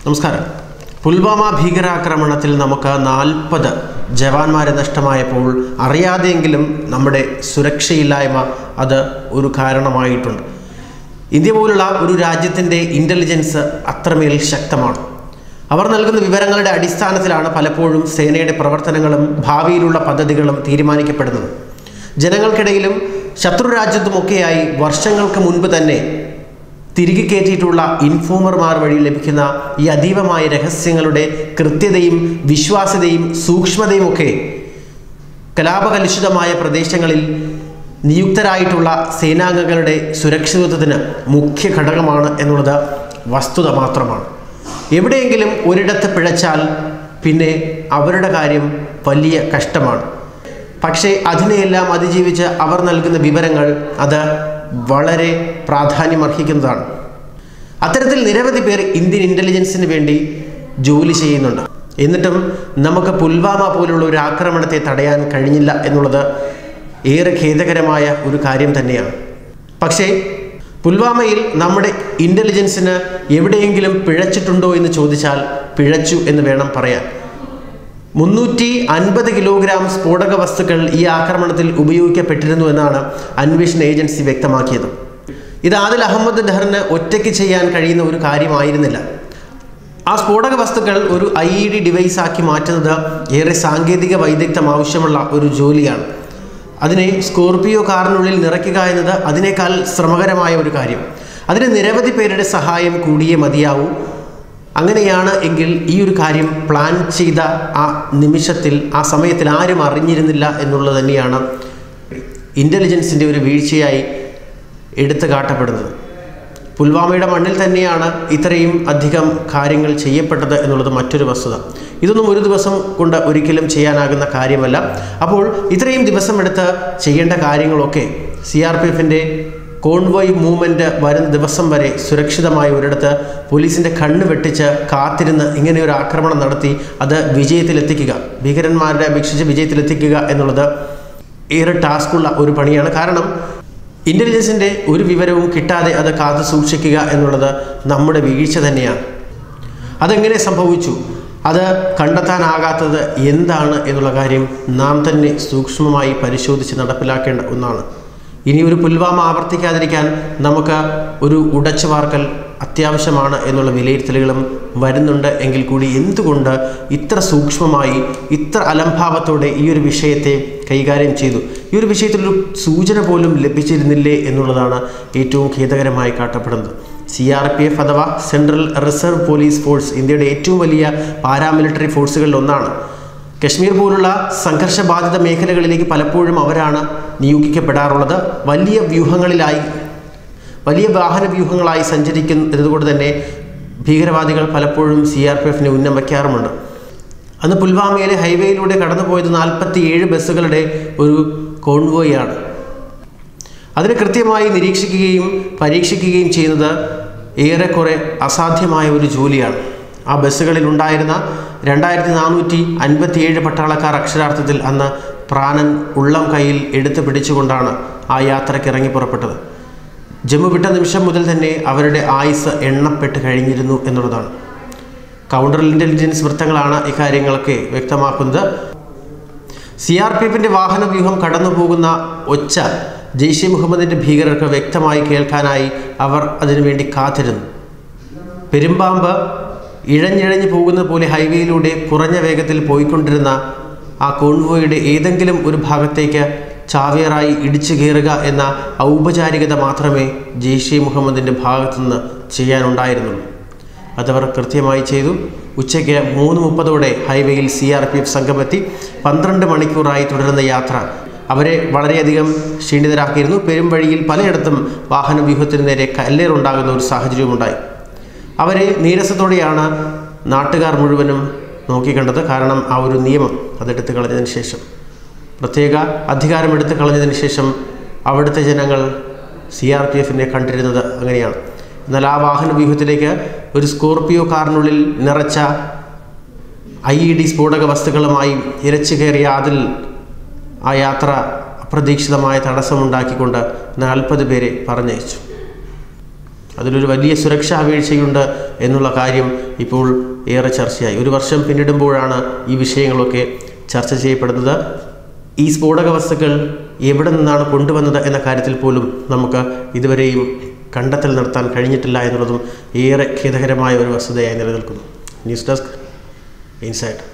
നമസ്കാരം. പുൽവാമ ഭീകരാക്രമണത്തിൽ നമുക്ക് 40 ജവാന്മാരെ നഷ്ടമായപ്പോൾ അറിയാതെയെങ്കിലും നമ്മുടെ സുരക്ഷയില്ലായ്മ അത് ഒരു കാരണമായിട്ടുണ്ട്. ഇന്ത്യ പോലുള്ള ഒരു രാജ്യത്തിൻ്റെ ഇൻ്റലിജൻസ് അത്രമേൽ ശക്തമാണ്. അവർ നൽകുന്ന വിവരങ്ങളുടെ അടിസ്ഥാനത്തിലാണ് പലപ്പോഴും സേനയുടെ പ്രവർത്തനങ്ങളും ഭാവിയിലുള്ള പദ്ധതികളും തീരുമാനിക്കപ്പെടുന്നത്. ജനങ്ങൾക്കിടയിലും ശത്രു രാജ്യത്തുമൊക്കെയായി വർഷങ്ങൾക്ക് മുൻപ് തന്നെ തിരികെ കയറ്റിയിട്ടുള്ള ഇൻഫോമർമാർ വഴി ലഭിക്കുന്ന ഈ അതീവമായ രഹസ്യങ്ങളുടെ കൃത്യതയും വിശ്വാസ്യതയും സൂക്ഷ്മതയും ഒക്കെ കലാപകലുഷിതമായ പ്രദേശങ്ങളിൽ നിയുക്തരായിട്ടുള്ള സേനാംഗങ്ങളുടെ സുരക്ഷിതത്വത്തിന് മുഖ്യ ഘടകമാണ് എന്നുള്ളത് വസ്തുത മാത്രമാണ്. എവിടെയെങ്കിലും ഒരിടത്ത് പിഴച്ചാൽ പിന്നെ അവരുടെ കാര്യം വലിയ കഷ്ടമാണ്. പക്ഷേ അതിനെയെല്ലാം അതിജീവിച്ച് അവർ നൽകുന്ന വിവരങ്ങൾ അത് വളരെ പ്രാധാന്യമർഹിക്കുന്നതാണ്. അത്തരത്തിൽ നിരവധി പേർ ഇന്ത്യൻ ഇൻ്റലിജൻസിന് വേണ്ടി ജോലി ചെയ്യുന്നുണ്ട്. എന്നിട്ടും നമുക്ക് പുൽവാമ പോലുള്ള ഒരു ആക്രമണത്തെ തടയാൻ കഴിഞ്ഞില്ല എന്നുള്ളത് ഏറെ ഖേദകരമായ ഒരു കാര്യം തന്നെയാണ്. പക്ഷേ പുൽവാമയിൽ നമ്മുടെ ഇൻ്റലിജൻസിന് എവിടെയെങ്കിലും പിഴച്ചിട്ടുണ്ടോ എന്ന് ചോദിച്ചാൽ പിഴച്ചു എന്ന് വേണം പറയാൻ. 350 കിലോഗ്രാം സ്ഫോടക വസ്തുക്കൾ ഈ ആക്രമണത്തിൽ ഉപയോഗിക്കപ്പെട്ടിരുന്നു എന്നാണ് അന്വേഷണ ഏജൻസി വ്യക്തമാക്കിയത്. ഇത് ആദിൽ അഹമ്മദ് ഡഹറിന് ഒറ്റയ്ക്ക് ചെയ്യാൻ കഴിയുന്ന ഒരു കാര്യമായിരുന്നില്ല. ആ സ്ഫോടക വസ്തുക്കൾ ഒരു IED ഡിവൈസാക്കി മാറ്റുന്നത് ഏറെ സാങ്കേതിക വൈദഗ്ധ്യം ആവശ്യമുള്ള ഒരു ജോലിയാണ്. അതിനെ സ്കോർപിയോ കാറിനുള്ളിൽ നിറയ്ക്കുക എന്നത് അതിനേക്കാൾ ശ്രമകരമായ ഒരു കാര്യം. അതിന് നിരവധി പേരുടെ സഹായം കൂടിയേ മതിയാവൂ. അങ്ങനെയാണ് എങ്കിൽ ഈ ഒരു കാര്യം പ്ലാൻ ചെയ്ത ആ നിമിഷത്തിൽ ആ സമയത്തിൽ ആരും അറിഞ്ഞിരുന്നില്ല എന്നുള്ളത് തന്നെയാണ് ഇൻ്റലിജൻസിൻ്റെ ഒരു വീഴ്ചയായി എടുത്തു കാട്ടപ്പെടുന്നത്. പുൽവാമയുടെ മണ്ണിൽ തന്നെയാണ് ഇത്രയും അധികം കാര്യങ്ങൾ ചെയ്യപ്പെട്ടത് എന്നുള്ളത് മറ്റൊരു വസ്തുത. ഇതൊന്നും ഒരു ദിവസം കൊണ്ട് ഒരിക്കലും ചെയ്യാനാകുന്ന കാര്യമല്ല. അപ്പോൾ ഇത്രയും ദിവസമെടുത്ത് ചെയ്യേണ്ട കാര്യങ്ങളൊക്കെ CRPFൻ്റെ കോൺവോയ് മൂവ്മെൻറ്റ് വരുന്ന ദിവസം വരെ സുരക്ഷിതമായ ഒരിടത്ത് പോലീസിൻ്റെ കണ്ണ് വെട്ടിച്ച് കാത്തിരുന്ന് ഇങ്ങനെയൊരു ആക്രമണം നടത്തി അത് വിജയത്തിലെത്തിക്കുക, ഭീകരന്മാരുടെ അപേക്ഷിച്ച് വിജയത്തിലെത്തിക്കുക എന്നുള്ളത് ഏറെ ടാസ്കുള്ള ഒരു പണിയാണ്. കാരണം ഇൻ്റലിജൻസിൻ്റെ ഒരു വിവരവും കിട്ടാതെ അത് കാത്തു സൂക്ഷിക്കുക എന്നുള്ളത് നമ്മുടെ വീഴ്ച തന്നെയാണ്. അതെങ്ങനെ സംഭവിച്ചു, അത് കണ്ടെത്താനാകാത്തത് എന്താണ് എന്നുള്ള കാര്യം നാം തന്നെ സൂക്ഷ്മമായി പരിശോധിച്ച് നടപ്പിലാക്കേണ്ട ഒന്നാണ്. ഇനി ഒരു പുൽവാമ ആവർത്തിക്കാതിരിക്കാൻ നമുക്ക് ഒരു ഉടച്ചു വാർക്കൽ അത്യാവശ്യമാണ് എന്നുള്ള വിലയിരുത്തലുകളും വരുന്നുണ്ട്. എങ്കിൽ കൂടി എന്തുകൊണ്ട് ഇത്ര സൂക്ഷ്മമായി ഇത്ര അലംഭാവത്തോടെ ഈ ഒരു വിഷയത്തെ കൈകാര്യം ചെയ്തു? ഈ ഒരു വിഷയത്തിലൊരു സൂചന പോലും ലഭിച്ചിരുന്നില്ലേ എന്നുള്ളതാണ് ഏറ്റവും ഖേദകരമായി കാട്ടപ്പെടുന്നത്. CRPF അഥവാ സെൻട്രൽ റിസർവ് പോലീസ് ഫോഴ്സ് ഇന്ത്യയുടെ ഏറ്റവും വലിയ പാരാമിലിറ്ററി ഫോഴ്സുകളിൽ ഒന്നാണ്. കശ്മീർ പോലുള്ള സംഘർഷബാധിത മേഖലകളിലേക്ക് പലപ്പോഴും അവരാണ് നിയോഗിക്കപ്പെടാറുള്ളത്. വലിയ വാഹന വ്യൂഹങ്ങളായി സഞ്ചരിക്കുന്നതുകൊണ്ട് തന്നെ ഭീകരവാദികൾ പലപ്പോഴും CRPFനെ ഉന്നം വയ്ക്കാറുമുണ്ട്. അന്ന് പുൽവാമയിലെ ഹൈവേയിലൂടെ കടന്നുപോയത് 47 ബസ്സുകളുടെ ഒരു കോൺവോയാണ്. അതിനെ കൃത്യമായി നിരീക്ഷിക്കുകയും പരീക്ഷിക്കുകയും ചെയ്യുന്നത് ഏറെക്കുറെ അസാധ്യമായ ഒരു ജോലിയാണ്. ആ ബസ്സുകളിൽ ഉണ്ടായിരുന്ന 2457 പട്ടാളക്കാർ അക്ഷരാർത്ഥത്തിൽ അന്ന് പ്രാണൻ ഉള്ളം കയ്യിൽ എടുത്തു പിടിച്ചുകൊണ്ടാണ് ആ യാത്രയ്ക്ക് ഇറങ്ങി പുറപ്പെട്ടത്. ജമ്മു വിട്ട നിമിഷം മുതൽ തന്നെ അവരുടെ ആയുസ് എണ്ണപ്പെട്ട് കഴിഞ്ഞിരുന്നു എന്നുള്ളതാണ്. കൗണ്ടർ ഇൻ്റലിജൻസ് വൃത്തങ്ങളാണ് ഇക്കാര്യങ്ങളൊക്കെ വ്യക്തമാക്കുന്നത്. CRPFൻ്റെ വാഹന വ്യൂഹം കടന്നു പോകുന്ന ഒച്ച ജെയ്ഷെ മുഹമ്മദിൻ്റെ ഭീകരർക്ക് വ്യക്തമായി കേൾക്കാനായി അവർ അതിനുവേണ്ടി കാത്തിരുന്നു. പെരുമ്പാമ്പ് ഇഴഞ്ഞിഴഞ്ഞു പോകുന്നത് പോലെ ഹൈവേയിലൂടെ കുറഞ്ഞ വേഗത്തിൽ പോയിക്കൊണ്ടിരുന്ന ആ കോൺവോയുടെ ഏതെങ്കിലും ഒരു ഭാഗത്തേക്ക് ചാവേറായി ഇടിച്ചു കയറുക എന്ന ഔപചാരികത മാത്രമേ ജെയ്ഷെ മുഹമ്മദിൻ്റെ ഭാഗത്തുനിന്ന് ചെയ്യാനുണ്ടായിരുന്നുള്ളൂ. അതവർ കൃത്യമായി ചെയ്തു. ഉച്ചയ്ക്ക് 3:30 ഹൈവേയിൽ CRPF സംഘമെത്തി 12 മണിക്കൂറായി തുടരുന്ന യാത്ര അവരെ വളരെയധികം ക്ഷീണിതരാക്കിയിരുന്നു. പെരുംവഴിയിൽ പലയിടത്തും വാഹന വ്യൂഹത്തിന് നേരെ കല്ലേറുണ്ടാകുന്ന ഒരു സാഹചര്യവുമുണ്ടായി. അവരെ നീരസത്തോടെയാണ് നാട്ടുകാർ മുഴുവനും നോക്കിക്കണ്ടത്. കാരണം ആ ഒരു നിയമം അതെടുത്ത് കളഞ്ഞതിന് ശേഷം, പ്രത്യേക അധികാരമെടുത്ത് കളഞ്ഞതിന് ശേഷം അവിടുത്തെ ജനങ്ങൾ CRPFനെ കണ്ടിരുന്നത് അങ്ങനെയാണ്. എന്നാൽ ആ വാഹന വ്യൂഹത്തിലേക്ക് ഒരു സ്കോർപിയോ കാറിനുള്ളിൽ നിറച്ച IED സ്ഫോടക വസ്തുക്കളുമായി ഇരച്ചു കയറിയ അതിൽ ആ യാത്ര അപ്രതീക്ഷിതമായ തടസ്സമുണ്ടാക്കിക്കൊണ്ട് 40 പേരെ പറഞ്ഞയച്ചു. അതിലൊരു വലിയ സുരക്ഷാ വീഴ്ചയുണ്ട് എന്നുള്ള കാര്യം ഇപ്പോൾ ഏറെ ചർച്ചയായി. ഒരു വർഷം പിന്നിടുമ്പോഴാണ് ഈ വിഷയങ്ങളൊക്കെ ചർച്ച ചെയ്യപ്പെടുന്നത്. ഈ സ്ഫോടക വസ്തുക്കൾ എവിടെ നിന്നാണ് കൊണ്ടുവന്നത് എന്ന കാര്യത്തിൽ പോലും നമുക്ക് ഇതുവരെയും കണ്ടെത്തൽ നടത്താൻ കഴിഞ്ഞിട്ടില്ല എന്നുള്ളതും ഏറെ ഖേദകരമായ ഒരു വസ്തുതയായി നിലനിൽക്കുന്നു. News desk inside.